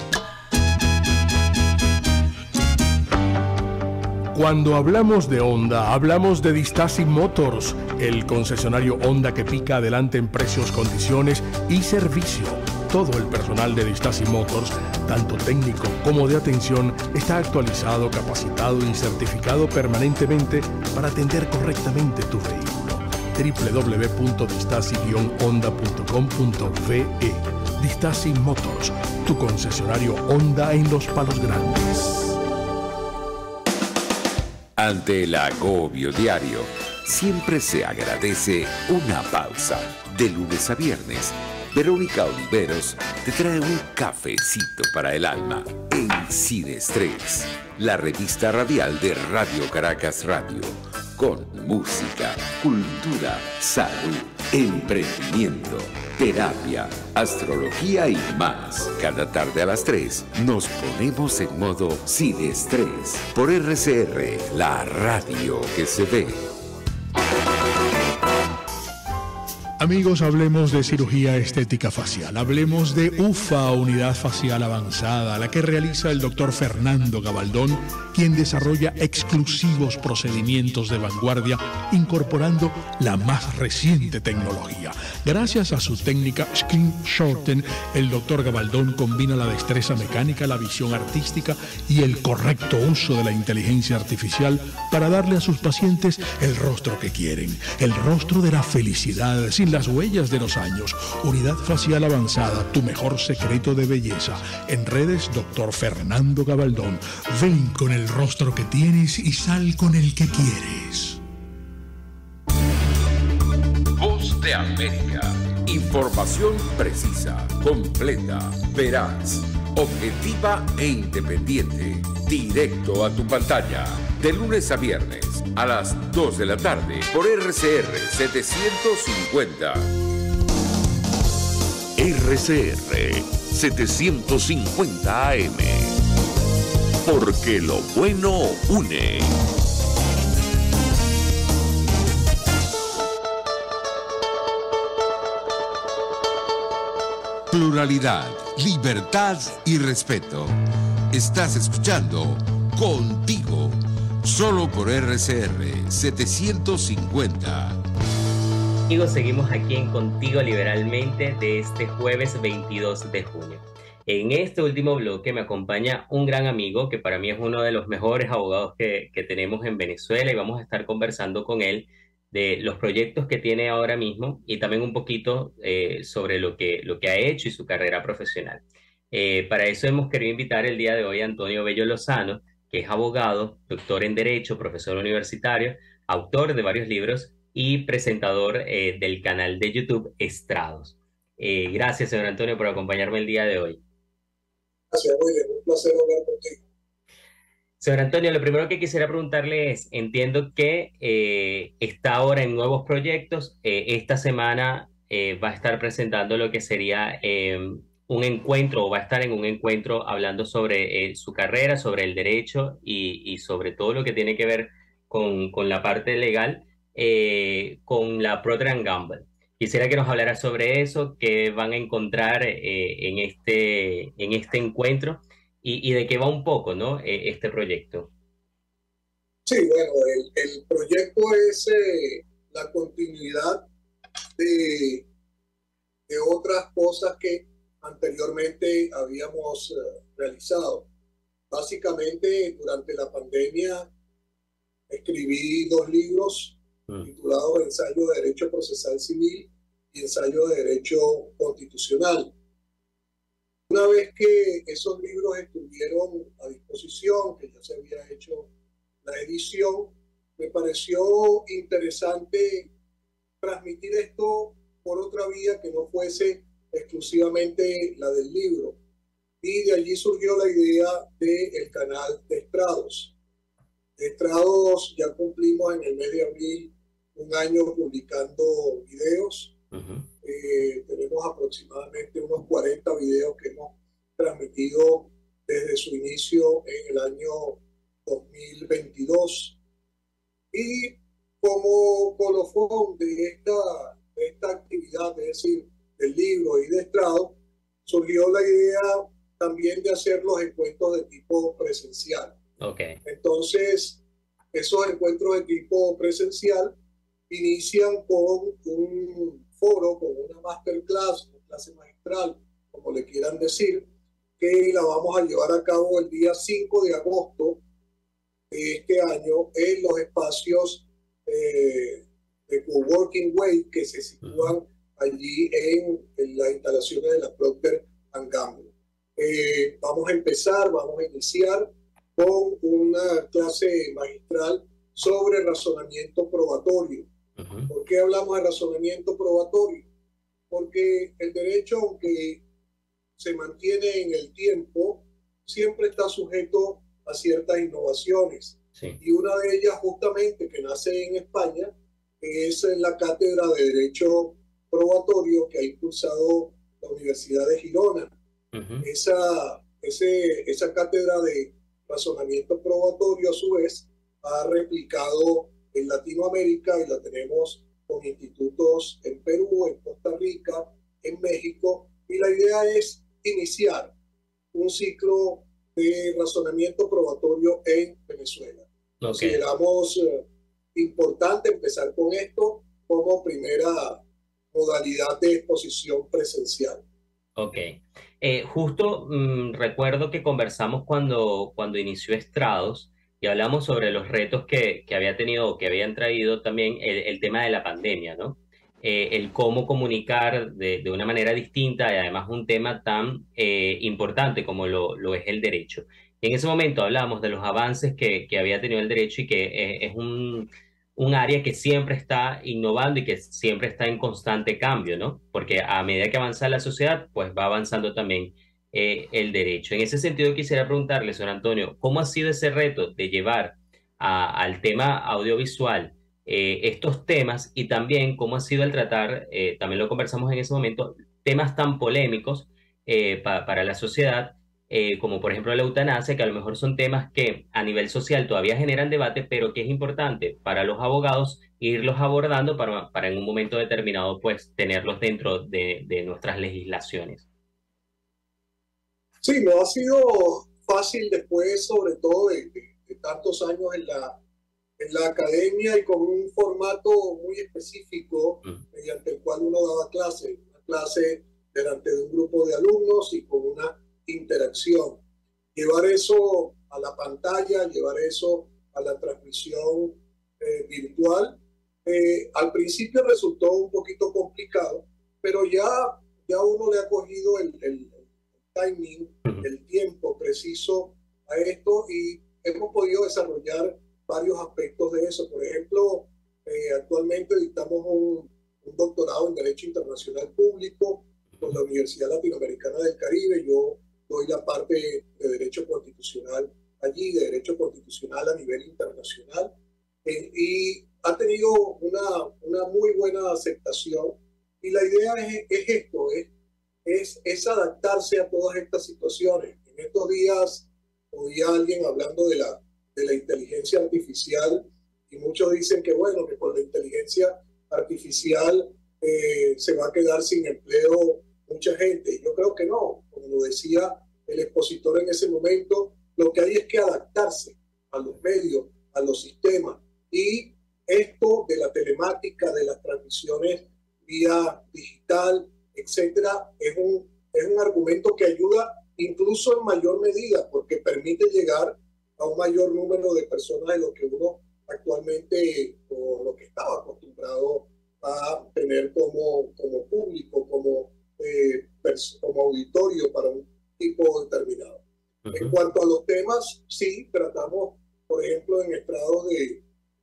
Cuando hablamos de Honda, hablamos de Distasi Motors, el concesionario Honda que pica adelante en precios, condiciones y servicio. Todo el personal de Distasi Motors, tanto técnico como de atención, está actualizado, capacitado y certificado permanentemente para atender correctamente tu vehículo. doble u doble u doble u punto distasi guion honda punto com punto ve e. Distasi Motors, tu concesionario Honda en Los Palos Grandes. Ante el agobio diario, siempre se agradece una pausa. De lunes a viernes, Verónica Oliveros te trae un cafecito para el alma en Sin Estrés, la revista radial de Radio Caracas Radio, con música, cultura, salud, emprendimiento, terapia, astrología y más. Cada tarde a las tres nos ponemos en modo Sin Estrés por R C R, la radio que se ve. Amigos, hablemos de cirugía estética facial. Hablemos de U F A, Unidad Facial Avanzada, la que realiza el doctor Fernando Gabaldón, quien desarrolla exclusivos procedimientos de vanguardia incorporando la más reciente tecnología. Gracias a su técnica Skin Shorten, el doctor Gabaldón combina la destreza mecánica, la visión artística y el correcto uso de la inteligencia artificial para darle a sus pacientes el rostro que quieren, el rostro de la felicidad, sin las huellas de los años. Unidad Facial Avanzada, tu mejor secreto de belleza. En redes, doctor Fernando Gabaldón. Ven con el rostro que tienes y sal con el que quieres. Voz de América. Información precisa, completa, veraz, objetiva e independiente. Directo a tu pantalla. De lunes a viernes a las dos de la tarde por R C R setecientos cincuenta. R C R setecientos cincuenta A M. Porque lo bueno une. Pluralidad, libertad y respeto. Estás escuchando Contigo, solo por R C R setecientos cincuenta. Amigos, seguimos aquí en Contigo Liberalmente de este jueves veintidós de junio. En este último bloque me acompaña un gran amigo que para mí es uno de los mejores abogados que, que tenemos en Venezuela y vamos a estar conversando con él de los proyectos que tiene ahora mismo y también un poquito eh, sobre lo que, lo que ha hecho y su carrera profesional. Eh, para eso hemos querido invitar el día de hoy a Antonio Bello Lozano, que es abogado, doctor en Derecho, profesor universitario, autor de varios libros y presentador eh, del canal de YouTube Estrados. Eh, gracias, señor Antonio, por acompañarme el día de hoy. Gracias, William. Un placer hablar contigo. Señor Antonio, lo primero que quisiera preguntarle es, entiendo que eh, está ahora en nuevos proyectos. Eh, esta semana eh, va a estar presentando lo que sería eh, un encuentro, o va a estar en un encuentro hablando sobre eh, su carrera, sobre el derecho y, y sobre todo lo que tiene que ver con, con la parte legal, eh, con la Procter and Gamble. Quisiera que nos hablara sobre eso, qué van a encontrar eh, en este, en este encuentro. Y, y de qué va un poco, ¿no? Eh, este proyecto. Sí, bueno, el, el proyecto es eh, la continuidad de, de otras cosas que anteriormente habíamos eh, realizado. Básicamente, durante la pandemia, escribí dos libros mm. titulados Ensayo de Derecho Procesal Civil y Ensayo de Derecho Constitucional. Una vez que esos libros estuvieron a disposición, que ya se había hecho la edición, me pareció interesante transmitir esto por otra vía que no fuese exclusivamente la del libro. Y de allí surgió la idea del canal de Estrados. De Estrados ya cumplimos en el mes de abril un año publicando videos. Uh-huh. Eh, tenemos aproximadamente unos cuarenta videos que hemos transmitido desde su inicio en el año dos mil veintidós. Y como colofón de esta, de esta actividad, es decir, del libro y de Estrado, surgió la idea también de hacer los encuentros de tipo presencial. Okay. Entonces, esos encuentros de tipo presencial inician con un foro, con una masterclass, una clase magistral, como le quieran decir, que la vamos a llevar a cabo el día cinco de agosto de este año en los espacios eh, de Coworking Way que se sitúan allí en, en las instalaciones de la Procter and Gamble. Eh, vamos a empezar, vamos a iniciar con una clase magistral sobre razonamiento probatorio. Uh-huh. ¿Por qué hablamos de razonamiento probatorio? Porque el derecho, aunque se mantiene en el tiempo, siempre está sujeto a ciertas innovaciones. Sí. Y una de ellas, justamente, que nace en España, es la Cátedra de Derecho Probatorio que ha impulsado la Universidad de Girona. Uh-huh. Esa, ese, esa cátedra de razonamiento probatorio, a su vez, ha replicado en Latinoamérica y la tenemos con institutos en Perú, en Costa Rica, en México, y la idea es iniciar un ciclo de razonamiento probatorio en Venezuela. Okay. Consideramos eh, importante empezar con esto como primera modalidad de exposición presencial. Ok. Eh, justo mmm, recuerdo que conversamos cuando, cuando inició Estrados y hablamos sobre los retos que, que había tenido o que habían traído también el, el tema de la pandemia, ¿no? Eh, el cómo comunicar de, de una manera distinta y además un tema tan eh, importante como lo, lo es el derecho. Y en ese momento hablamos de los avances que, que había tenido el derecho y que eh, es un, un área que siempre está innovando y que siempre está en constante cambio, ¿no? Porque a medida que avanza la sociedad, pues va avanzando también eh, el derecho. En ese sentido quisiera preguntarle, señor Antonio, ¿cómo ha sido ese reto de llevar a, al tema audiovisual eh, estos temas y también cómo ha sido el tratar, eh, también lo conversamos en ese momento, temas tan polémicos eh, pa, para la sociedad, eh, como por ejemplo la eutanasia, que a lo mejor son temas que a nivel social todavía generan debate, pero que es importante para los abogados irlos abordando para, para en un momento determinado pues tenerlos dentro de, de nuestras legislaciones? Sí, no ha sido fácil después, sobre todo de, de, de tantos años en la, en la academia y con un formato muy específico mm. mediante el cual uno daba clase, una clase delante de un grupo de alumnos y con una interacción. Llevar eso a la pantalla, llevar eso a la transmisión eh, virtual, Eh, al principio resultó un poquito complicado, pero ya, ya uno le ha cogido el, el, el timing, el tiempo preciso a esto y hemos podido desarrollar varios aspectos de eso. Por ejemplo, eh, actualmente dictamos un, un doctorado en Derecho Internacional Público con la Universidad Latinoamericana del Caribe. Yo doy la parte de Derecho Constitucional allí, de Derecho Constitucional a nivel internacional, eh, y ha tenido una, una muy buena aceptación. Y la idea es, es esto, es, es, es adaptarse a todas estas situaciones. En estos días oí a alguien hablando de la, de la inteligencia artificial y muchos dicen que bueno, que con la inteligencia artificial eh, se va a quedar sin empleo mucha gente. Yo creo que no, como lo decía el expositor en ese momento, lo que hay es que adaptarse a los medios, a los sistemas. Y esto de la telemática, de las transmisiones vía digital, etcétera, es un, es un argumento que ayuda incluso en mayor medida, porque permite llegar a un mayor número de personas de lo que uno actualmente, o lo que estaba acostumbrado a tener como, como público, como, eh, como auditorio para un tipo determinado. Uh-huh. En cuanto a los temas, sí, tratamos, por ejemplo, en estrados de,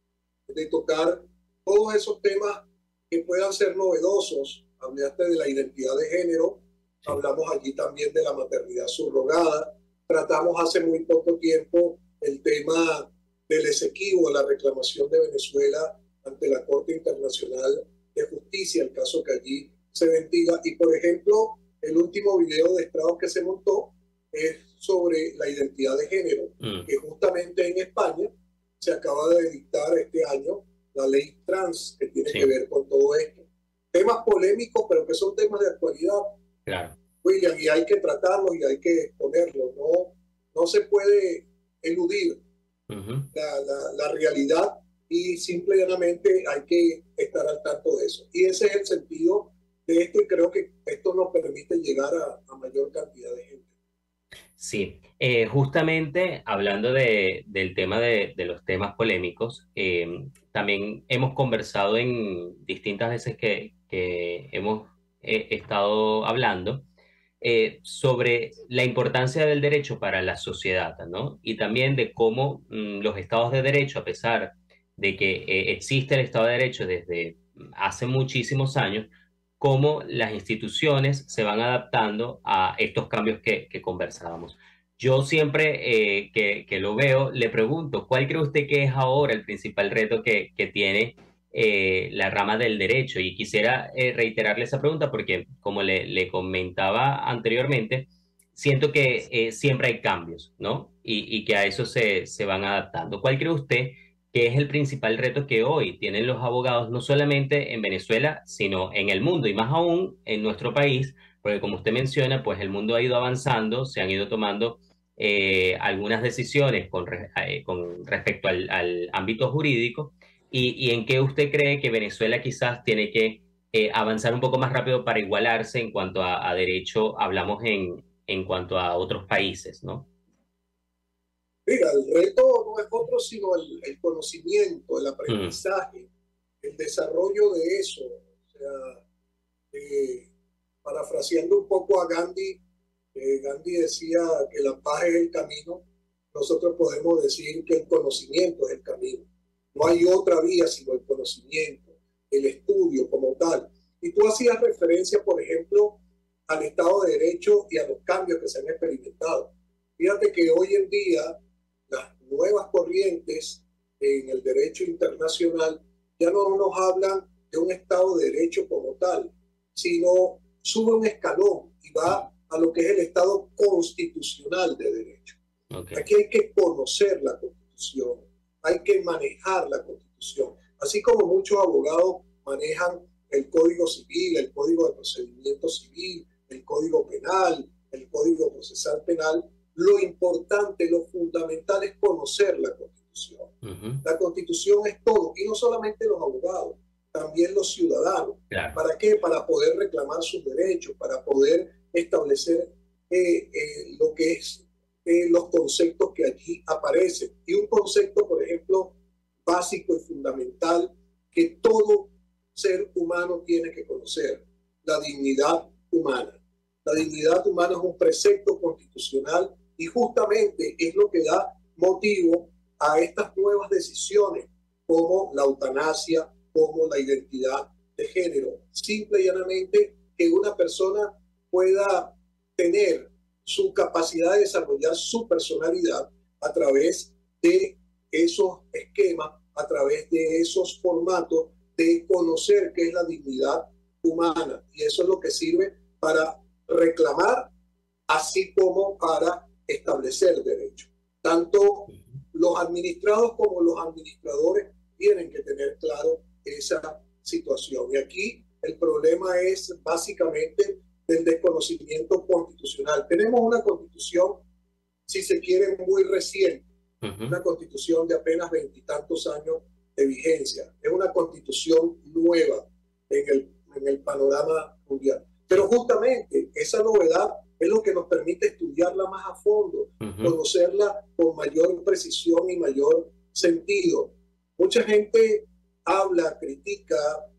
de tocar todos esos temas que puedan ser novedosos. Hablaste de la identidad de género, hablamos allí también de la maternidad subrogada, tratamos hace muy poco tiempo el tema del exequivo, la reclamación de Venezuela ante la Corte Internacional de Justicia, el caso que allí se ventila. Y, por ejemplo, el último video de estrados que se montó es sobre la identidad de género, mm. que justamente en España se acaba de dictar este año la ley trans, que tiene sí. que ver con todo esto. Temas polémicos, pero que son temas de actualidad. Claro. William, y hay que tratarlos y hay que exponerlos. No, no se puede eludir uh-huh. la, la, la realidad y simplemente hay que estar al tanto de eso. Y ese es el sentido de esto y creo que esto nos permite llegar a, a mayor cantidad de gente. Sí, eh, justamente hablando de, del tema de, de los temas polémicos, eh, también hemos conversado en distintas veces que, que hemos eh, estado hablando eh, sobre la importancia del derecho para la sociedad, ¿no? Y también de cómo mm, los estados de derecho, a pesar de que eh, existe el estado de derecho desde hace muchísimos años, cómo las instituciones se van adaptando a estos cambios que, que conversábamos. Yo siempre eh, que, que lo veo, le pregunto, ¿cuál cree usted que es ahora el principal reto que, que tiene eh, la rama del derecho? Y quisiera eh, reiterarle esa pregunta porque, como le, le comentaba anteriormente, siento que eh, siempre hay cambios, ¿no? Y, y que a eso se, se van adaptando. ¿Cuál cree usted que es el principal reto que hoy tienen los abogados, no solamente en Venezuela, sino en el mundo, y más aún en nuestro país? Porque como usted menciona, pues el mundo ha ido avanzando, se han ido tomando eh, algunas decisiones con, re, eh, con respecto al, al ámbito jurídico, y, y en qué usted cree que Venezuela quizás tiene que eh, avanzar un poco más rápido para igualarse en cuanto a, a derecho, hablamos en, en cuanto a otros países, ¿no? Mira, el reto no es otro sino el, el conocimiento, el aprendizaje, mm. el desarrollo de eso. O sea, eh, parafraseando un poco a Gandhi, eh, Gandhi decía que la paz es el camino. Nosotros podemos decir que el conocimiento es el camino. No hay otra vía sino el conocimiento, el estudio como tal. Y tú hacías referencia, por ejemplo, al Estado de Derecho y a los cambios que se han experimentado. Fíjate que hoy en día las nuevas corrientes en el derecho internacional ya no nos hablan de un Estado de Derecho como tal, sino sube un escalón y va a lo que es el Estado constitucional de derecho. Okay. Aquí hay que conocer la Constitución, hay que manejar la Constitución, así como muchos abogados manejan el Código Civil, el Código de Procedimiento Civil, el Código Penal, el Código Procesal Penal. Lo importante, lo fundamental es conocer la Constitución. Uh-huh. La Constitución es todo, y no solamente los abogados, también los ciudadanos. Claro. ¿Para qué? Para poder reclamar sus derechos, para poder establecer eh, eh, lo que es eh, los conceptos que allí aparecen. Y un concepto, por ejemplo, básico y fundamental que todo ser humano tiene que conocer: la dignidad humana. La dignidad humana es un precepto constitucional y justamente es lo que da motivo a estas nuevas decisiones como la eutanasia, como la identidad de género. Simple y llanamente que una persona pueda tener su capacidad de desarrollar su personalidad a través de esos esquemas, a través de esos formatos, de conocer qué es la dignidad humana. Y eso es lo que sirve para reclamar, así como para establecer derechos. Tanto los administrados como los administradores tienen que tener claro esa situación. Y aquí el problema es básicamente del desconocimiento constitucional. Tenemos una constitución, si se quiere, muy reciente, uh-huh. una constitución de apenas veintitantos años de vigencia. Es una constitución nueva en el, en el panorama mundial. Pero justamente esa novedad es lo que nos permite estudiarla más a fondo, uh-huh. conocerla con mayor precisión y mayor sentido. Mucha gente habla, critica,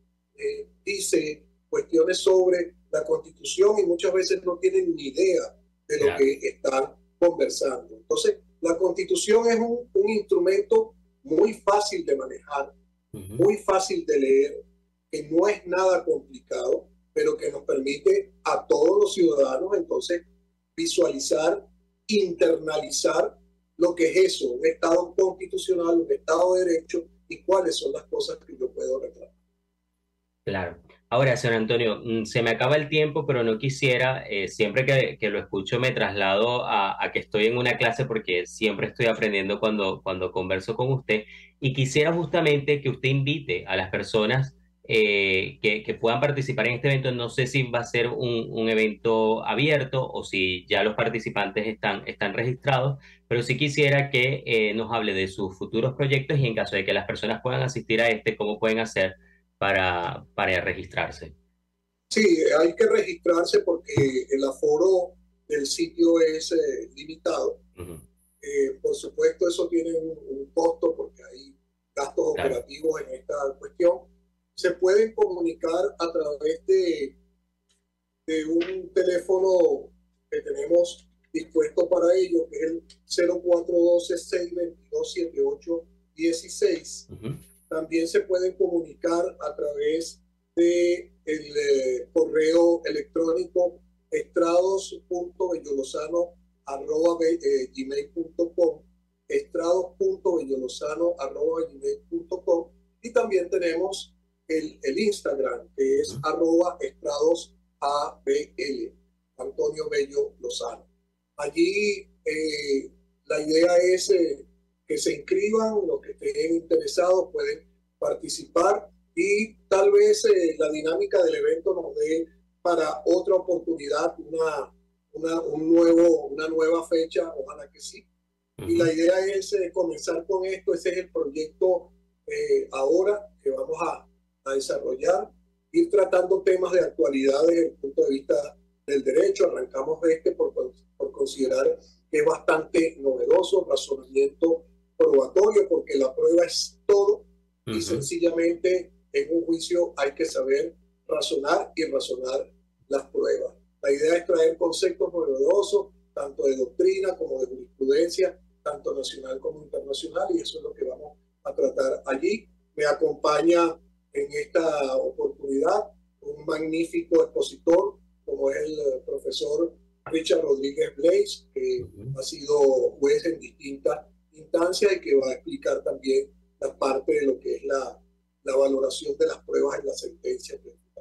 eh, dice cuestiones sobre la Constitución y muchas veces no tienen ni idea de lo yeah. que están conversando. Entonces, la Constitución es un, un instrumento muy fácil de manejar, uh-huh. muy fácil de leer, que no es nada complicado, pero que nos permite a todos los ciudadanos entonces visualizar, internalizar lo que es eso, un Estado constitucional, un Estado de Derecho y cuáles son las cosas que yo puedo reclamar. Claro. Ahora, señor Antonio, se me acaba el tiempo, pero no quisiera, eh, siempre que, que lo escucho me traslado a, a que estoy en una clase porque siempre estoy aprendiendo cuando, cuando converso con usted y quisiera justamente que usted invite a las personas eh, que, que puedan participar en este evento. No sé si va a ser un, un evento abierto o si ya los participantes están, están registrados, pero sí quisiera que eh, nos hable de sus futuros proyectos y en caso de que las personas puedan asistir a este, cómo pueden hacer Para, para registrarse. Sí, hay que registrarse porque el aforo del sitio es eh, limitado. Uh-huh. Eh, por supuesto, eso tiene un, un costo porque hay gastos claro. operativos en esta cuestión. Se pueden comunicar a través de, de un teléfono que tenemos dispuesto para ello, que es el cero cuatro uno dos, seis dos dos, siete ocho uno seis. Uh-huh. También se pueden comunicar a través de el eh, correo electrónico estrados punto bellolozano arroba gmail punto com, estrados punto bellolozano arroba gmail punto com, y también tenemos el, el Instagram, que es uh-huh. arroba estradosabl, Antonio Bello Lozano. Allí eh, la idea es eh, que se inscriban, los que estén interesados pueden participar y tal vez eh, la dinámica del evento nos dé para otra oportunidad una, una, un nuevo, una nueva fecha, ojalá que sí. Uh-huh. Y la idea es eh, comenzar con esto, ese es el proyecto eh, ahora que vamos a, a desarrollar, ir tratando temas de actualidad desde el punto de vista del derecho. Arrancamos este por, por considerar que es bastante novedoso, razonamiento probatorio, porque la prueba es todo uh-huh. y sencillamente en un juicio hay que saber razonar y razonar las pruebas. La idea es traer conceptos novedosos, tanto de doctrina como de jurisprudencia, tanto nacional como internacional, y eso es lo que vamos a tratar allí. Me acompaña en esta oportunidad un magnífico expositor como es el profesor Richard Rodríguez Blaze, que uh-huh. ha sido juez en distintas instancias y que va a explicar también la parte de lo que es la, la valoración de las pruebas en la sentencia.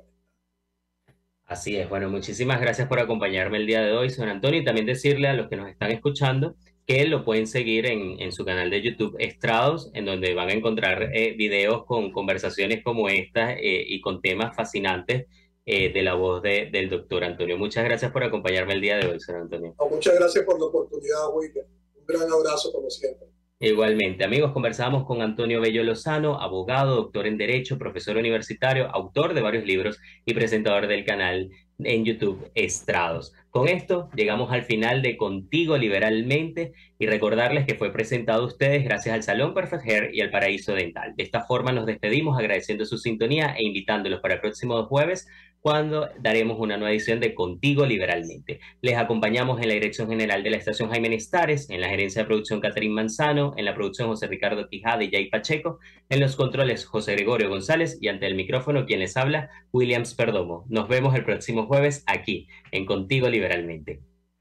Así es. Bueno, muchísimas gracias por acompañarme el día de hoy, señor Antonio, y también decirle a los que nos están escuchando que lo pueden seguir en, en su canal de YouTube Estrados, en donde van a encontrar eh, videos con conversaciones como esta eh, y con temas fascinantes eh, de la voz de, del doctor Antonio. Muchas gracias por acompañarme el día de hoy, señor Antonio. No, muchas gracias por la oportunidad, William. Un gran abrazo, como siempre. Igualmente, amigos, conversamos con Antonio Bello Lozano, abogado, doctor en Derecho, profesor universitario, autor de varios libros y presentador del canal en YouTube, Estrados. Con esto llegamos al final de Contigo Liberalmente y recordarles que fue presentado a ustedes gracias al Salón Perfect Hair y al Paraíso Dental. De esta forma nos despedimos agradeciendo su sintonía e invitándolos para el próximo jueves, cuando daremos una nueva edición de Contigo Liberalmente. Les acompañamos en la dirección general de la estación Jaime Nestares, en la gerencia de producción Catherine Manzano, en la producción José Ricardo Quijada y Jay Pacheco, en los controles José Gregorio González y ante el micrófono quien les habla, Williams Perdomo. Nos vemos el próximo jueves aquí, en Contigo Liberalmente.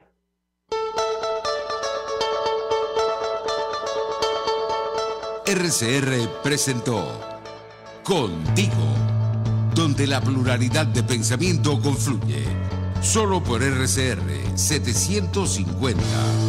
R C R presentó Contigo, donde la pluralidad de pensamiento confluye. Solo por R C R setecientos cincuenta.